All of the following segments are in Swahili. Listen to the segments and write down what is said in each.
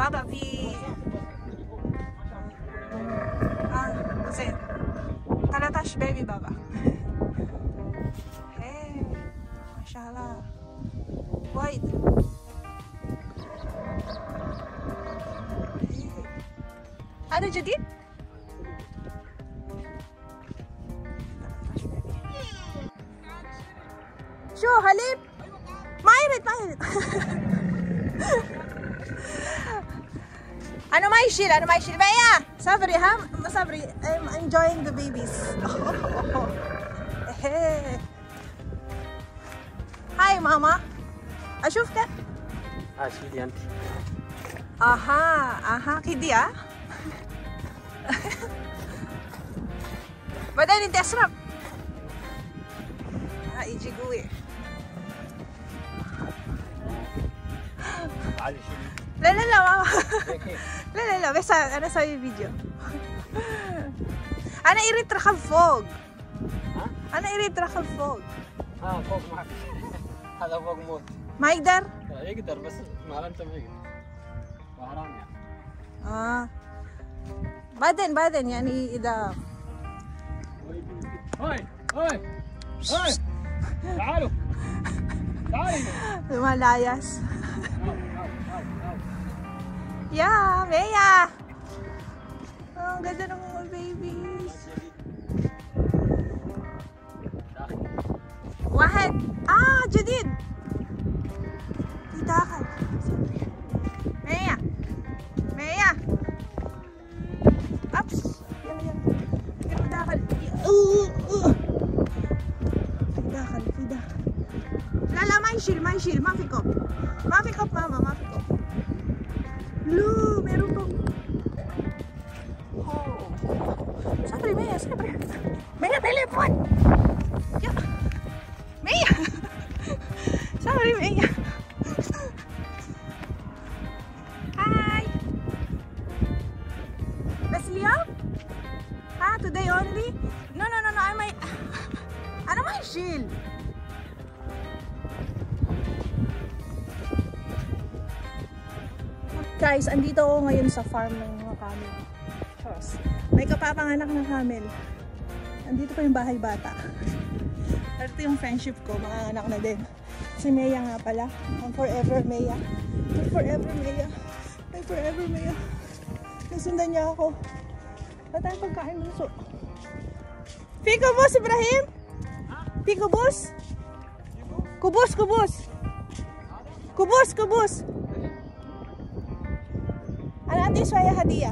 بابا في زين 13 بيبي بابا. هي ما شاء الله وايد. هذا جديد؟ شو حليب؟ ما يريد ما يريد. أنا ما يشيل أنا ما يشيل. بيا صبري ها صبري. I'm enjoying the babies. هاي ماما أشوفك. شيلي أنت. أها كدي ها. بعدين أنت أشرب. يجي قوي. لا لا لا ماما. لا لا لا بس أنا أسوي فيديو. أنا أريد ركب فوق. أنا أريد ركب فوق. فوق ما في. هذا فوق موت. ما يقدر؟ يقدر بس ما أنت ما يقدر. وحرام يعني. بعدين يعني إذا. هاي تعالوا ما لايس. يا ميا. Ang ganda ng mga babies. واحد جديد. في داخل. ميا أبس. يلا داخل. في داخل. لا ما يشيل ما في كوب ماما ما في كوب. لو meron pang. Sabri Maya. Maya telepon. Ya. Maya. Sabri Maya. Hi. بس اليوم؟ today only? No أنا ما يشيل. Guys, andito ako ngayon sa farm ng mga camel. May kapapanganak na camel. Andito pa yung bahay bata. Ito yung friendship ko, mga anak na din. Si Maya nga pala. Ang forever Maya. My forever Maya. Nasundan niya ako. Wala tayong pagkain buso. Fiko bus, Ibrahim? Fiko bus? Kubus. أنا عندي شوية هدية.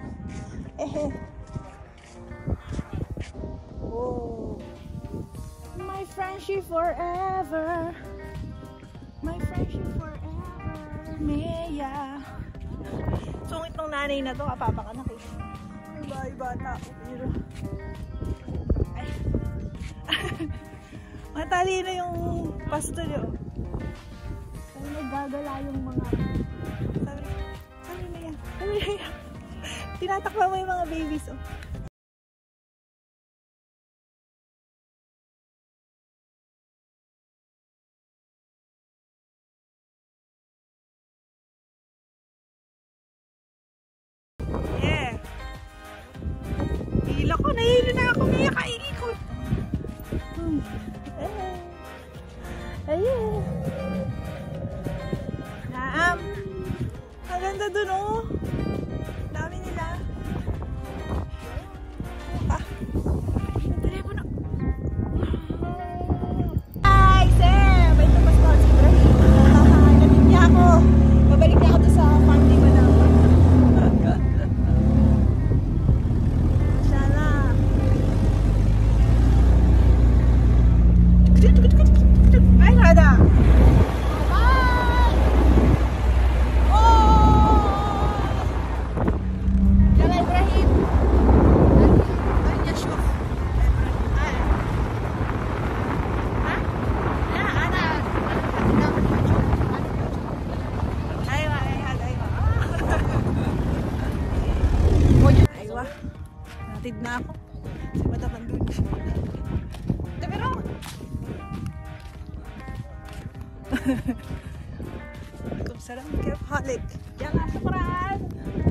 My friendship forever. Maya. Sungit ng nanay na to, kapapanganak eh. Yung bahay bata. Matalino yung pastor yun. Sabi naggagala yung mga. Sabi Maya. Tinatakla mo yung mga babies oh. Yeah. Nahilo na ako, Maya, kaikot. Ayun. Ang ganda dun oh. Dami nila. Yung telepono. Hi, Sam! May tapos ko si Ibrahim. Nabit niya ako. Babalik niya ako to sa family ko na. Ay, nada! Natid na ako. Si Matapan dun. Pero Assalamualaikum. Salam kayf halik. Yalla, shukran.